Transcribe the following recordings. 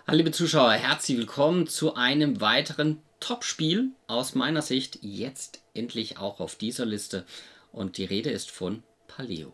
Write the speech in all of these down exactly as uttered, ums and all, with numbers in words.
Hallo liebe Zuschauer, herzlich willkommen zu einem weiteren Top-Spiel aus meiner Sicht, jetzt endlich auch auf dieser Liste, und die Rede ist von Paleo.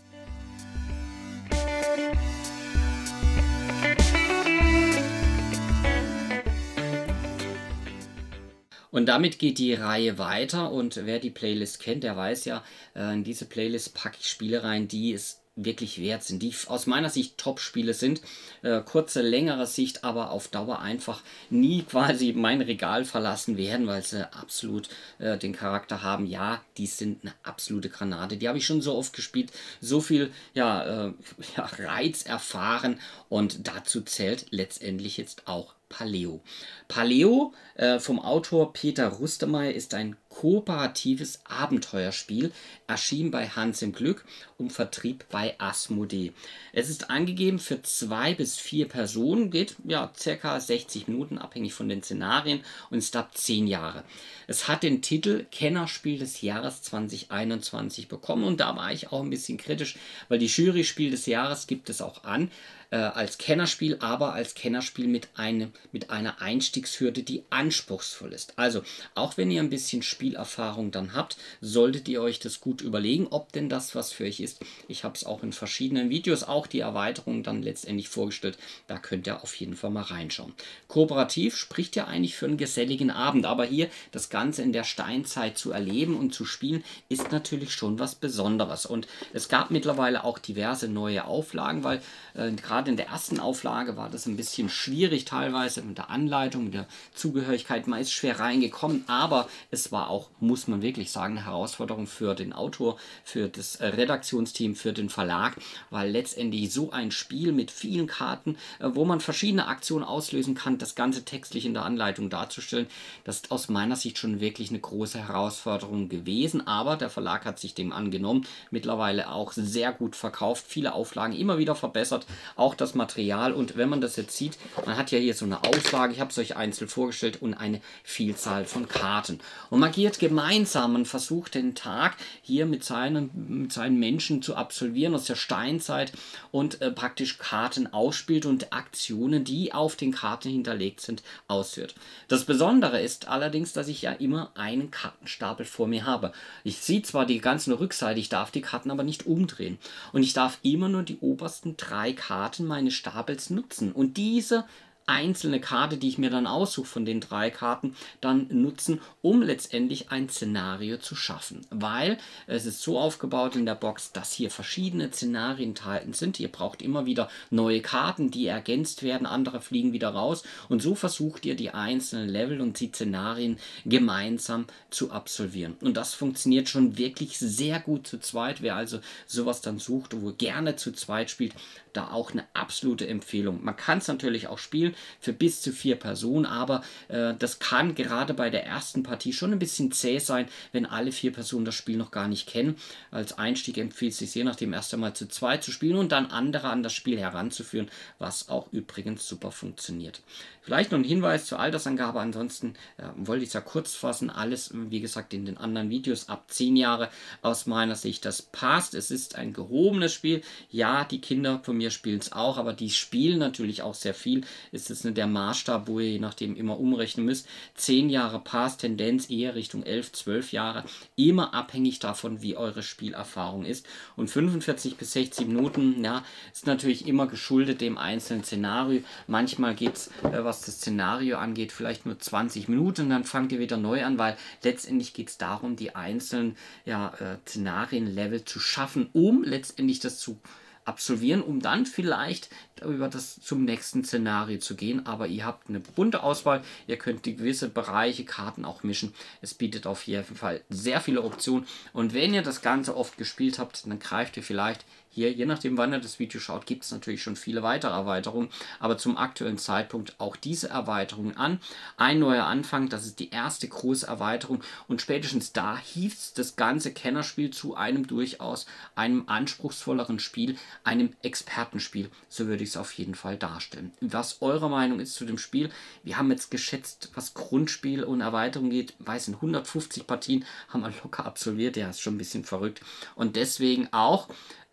Und damit geht die Reihe weiter, und wer die Playlist kennt, der weiß ja, in diese Playlist packe ich Spiele rein, die es wirklich wert sind, die aus meiner Sicht Top-Spiele sind, äh, kurze, längere Sicht, aber auf Dauer einfach nie quasi mein Regal verlassen werden, weil sie absolut äh, den Charakter haben, ja, die sind eine absolute Granate, die habe ich schon so oft gespielt, so viel ja, äh, ja, Reiz erfahren, und dazu zählt letztendlich jetzt auch Paleo. Paleo äh, vom Autor Peter Rustemeyer ist ein kooperatives Abenteuerspiel, erschien bei Hans im Glück und Vertrieb bei Asmodee. Es ist angegeben für zwei bis vier Personen, geht ja circa sechzig Minuten, abhängig von den Szenarien, und ist ab zehn Jahre. Es hat den Titel Kennerspiel des Jahres zwanzig einundzwanzig bekommen, und da war ich auch ein bisschen kritisch, weil die Jury Spiel des Jahres gibt es auch an, äh, als Kennerspiel, aber als Kennerspiel mit, einem, mit einer Einstiegshürde, die anspruchsvoll ist. Also, auch wenn ihr ein bisschen Spielerfahrung dann habt, solltet ihr euch das gut überlegen, ob denn das was für euch ist. Ich habe es auch in verschiedenen Videos, auch die Erweiterung dann letztendlich vorgestellt. Da könnt ihr auf jeden Fall mal reinschauen. Kooperativ spricht ja eigentlich für einen geselligen Abend, aber hier das Ganze in der Steinzeit zu erleben und zu spielen, ist natürlich schon was Besonderes. Und es gab mittlerweile auch diverse neue Auflagen, weil äh, gerade in der ersten Auflage war das ein bisschen schwierig teilweise mit der Anleitung, mit der Zugehörigkeit. Man ist schwer reingekommen, aber es war auch, muss man wirklich sagen, eine Herausforderung für den Autor, für das Redaktionsteam, für den Verlag, weil letztendlich so ein Spiel mit vielen Karten, äh, wo man verschiedene Aktionen auslösen kann, das Ganze textlich in der Anleitung darzustellen, das ist aus meiner Sicht schon wirklich eine große Herausforderung gewesen, aber der Verlag hat sich dem angenommen, mittlerweile auch sehr gut verkauft, viele Auflagen immer wieder verbessert, auch das Material, und wenn man das jetzt sieht, man hat ja hier so eine Auslage, ich habe es euch einzeln vorgestellt, und eine Vielzahl von Karten. Und man agiert gemeinsam und versucht den Tag hier mit seinen, mit seinen Menschen zu absolvieren aus der Steinzeit und äh, praktisch Karten ausspielt und Aktionen, die auf den Karten hinterlegt sind, ausführt. Das Besondere ist allerdings, dass ich ja immer einen Kartenstapel vor mir habe. Ich sehe zwar die ganze Rückseite, ich darf die Karten aber nicht umdrehen. Und ich darf immer nur die obersten drei Karten meines Stapels nutzen. Und diese einzelne Karte, die ich mir dann aussuche von den drei Karten, dann nutzen, um letztendlich ein Szenario zu schaffen. Weil es ist so aufgebaut in der Box, dass hier verschiedene Szenarien enthalten sind. Ihr braucht immer wieder neue Karten, die ergänzt werden, andere fliegen wieder raus, und so versucht ihr die einzelnen Level und die Szenarien gemeinsam zu absolvieren. Und das funktioniert schon wirklich sehr gut zu zweit. Wer also sowas dann sucht, wo gerne zu zweit spielt, da auch eine absolute Empfehlung. Man kann es natürlich auch spielen für bis zu vier Personen, aber äh, das kann gerade bei der ersten Partie schon ein bisschen zäh sein, wenn alle vier Personen das Spiel noch gar nicht kennen. Als Einstieg empfiehlt es sich je nachdem erst einmal zu zweit zu spielen und dann andere an das Spiel heranzuführen, was auch übrigens super funktioniert. Vielleicht noch ein Hinweis zur Altersangabe, ansonsten äh, wollte ich es ja kurz fassen, alles wie gesagt in den anderen Videos ab zehn Jahre aus meiner Sicht, das passt. Es ist ein gehobenes Spiel, ja, die Kinder von mir spielen es auch, aber die spielen natürlich auch sehr viel. Ist es nicht der Maßstab, wo ihr je nachdem immer umrechnen müsst. zehn Jahre passt, Tendenz eher Richtung elf, zwölf Jahre, immer abhängig davon, wie eure Spielerfahrung ist. Und fünfundvierzig bis sechzig Minuten, ja, ist natürlich immer geschuldet dem einzelnen Szenario. Manchmal geht es, äh, was das Szenario angeht, vielleicht nur zwanzig Minuten, dann fangt ihr wieder neu an, weil letztendlich geht es darum, die einzelnen ja, äh, Szenarien-Level zu schaffen, um letztendlich das zu absolvieren, um dann vielleicht über das zum nächsten Szenario zu gehen. Aber ihr habt eine bunte Auswahl, ihr könnt die gewisse Bereiche, Karten auch mischen. Es bietet auf jeden Fall sehr viele Optionen, und wenn ihr das Ganze oft gespielt habt, dann greift ihr vielleicht hier, je nachdem wann ihr das Video schaut, gibt es natürlich schon viele weitere Erweiterungen, aber zum aktuellen Zeitpunkt auch diese Erweiterung an. Ein neuer Anfang, das ist die erste große Erweiterung, und spätestens da hieß das ganze Kennerspiel zu einem durchaus einem anspruchsvolleren Spiel, einem Expertenspiel, so würde ich es auf jeden Fall darstellen. Was eure Meinung ist zu dem Spiel? Wir haben jetzt geschätzt, was Grundspiel und Erweiterung geht, weiß in hundertfünfzig Partien haben wir locker absolviert, ja, ist schon ein bisschen verrückt, und deswegen auch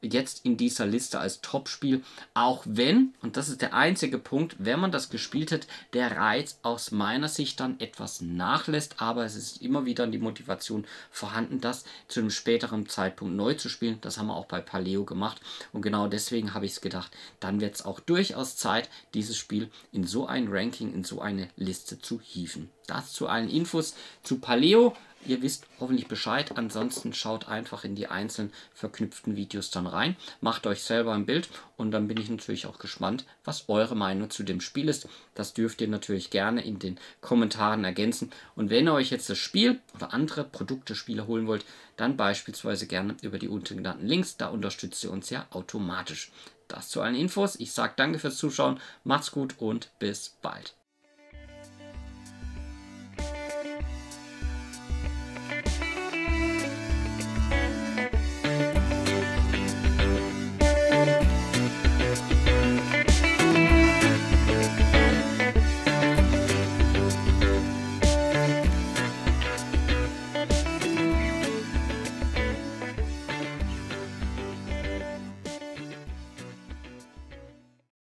jetzt in dieser Liste als Topspiel, auch wenn, und das ist der einzige Punkt, wenn man das gespielt hat, der Reiz aus meiner Sicht dann etwas nachlässt, aber es ist immer wieder die Motivation vorhanden, das zu einem späteren Zeitpunkt neu zu spielen. Das haben wir auch bei Paleo gemacht und genau deswegen habe ich es gedacht, dann wird es auch durchaus Zeit, dieses Spiel in so ein Ranking, in so eine Liste zu hieven. Das zu allen Infos zu Paleo. Ihr wisst hoffentlich Bescheid, ansonsten schaut einfach in die einzelnen verknüpften Videos dann rein, macht euch selber ein Bild und dann bin ich natürlich auch gespannt, was eure Meinung zu dem Spiel ist. Das dürft ihr natürlich gerne in den Kommentaren ergänzen und wenn ihr euch jetzt das Spiel oder andere Produkte, Spiele holen wollt, dann beispielsweise gerne über die unten genannten Links, da unterstützt ihr uns ja automatisch. Das zu allen Infos, ich sage danke fürs Zuschauen, macht's gut und bis bald.